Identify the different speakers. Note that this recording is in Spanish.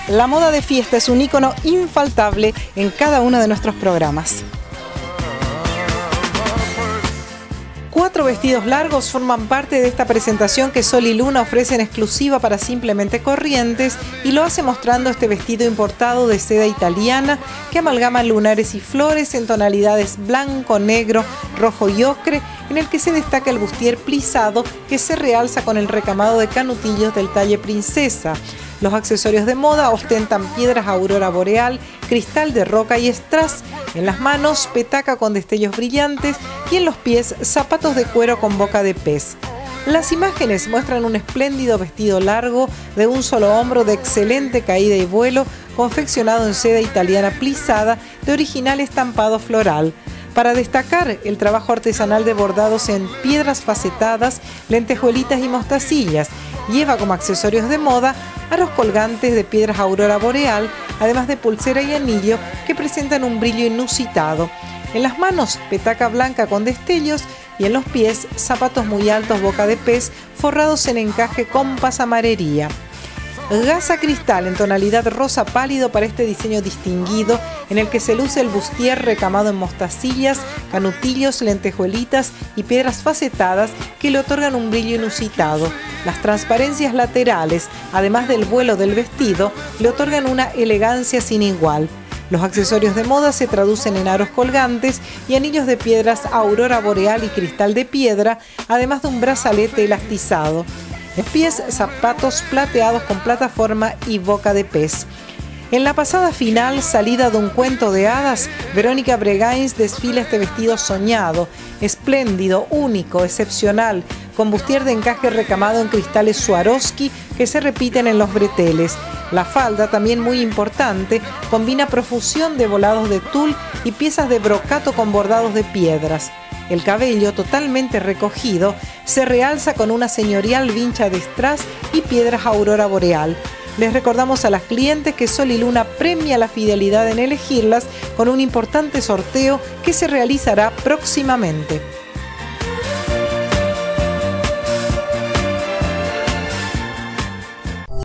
Speaker 1: La moda de fiesta es un ícono infaltable en cada uno de nuestros programas. 4 vestidos largos forman parte de esta presentación que Sol y Luna ofrece en exclusiva para Simplemente Corrientes, y lo hace mostrando este vestido importado de seda italiana que amalgama lunares y flores en tonalidades blanco, negro, rojo y ocre, en el que se destaca el bustier plisado que se realza con el recamado de canutillos del talle princesa. Los accesorios de moda ostentan piedras aurora boreal, cristal de roca y strass. En las manos, petaca con destellos brillantes, y en los pies, zapatos de cuero con boca de pez. Las imágenes muestran un espléndido vestido largo de un solo hombro de excelente caída y vuelo, confeccionado en seda italiana plisada de original estampado floral. Para destacar el trabajo artesanal de bordados en piedras facetadas, lentejuelitas y mostacillas, lleva como accesorios de moda aros colgantes de piedras aurora boreal, además de pulsera y anillo que presentan un brillo inusitado. En las manos, petaca blanca con destellos, y en los pies, zapatos muy altos boca de pez forrados en encaje con pasamarería. Gasa cristal en tonalidad rosa pálido para este diseño distinguido, en el que se luce el bustier recamado en mostacillas, canutillos, lentejuelitas y piedras facetadas que le otorgan un brillo inusitado. Las transparencias laterales, además del vuelo del vestido, le otorgan una elegancia sin igual. Los accesorios de moda se traducen en aros colgantes y anillos de piedras aurora boreal y cristal de piedra, además de un brazalete elastizado. En pies, zapatos plateados con plataforma y boca de pez. En la pasada final, salida de un cuento de hadas, Verónica Bregains desfila este vestido soñado, espléndido, único, excepcional, con bustier de encaje recamado en cristales Swarovski que se repiten en los breteles. La falda, también muy importante, combina profusión de volados de tul y piezas de brocato con bordados de piedras. El cabello, totalmente recogido, se realza con una señorial vincha de strass y piedras aurora boreal. Les recordamos a las clientes que Sol y Luna premia la fidelidad en elegirlas con un importante sorteo que se realizará próximamente.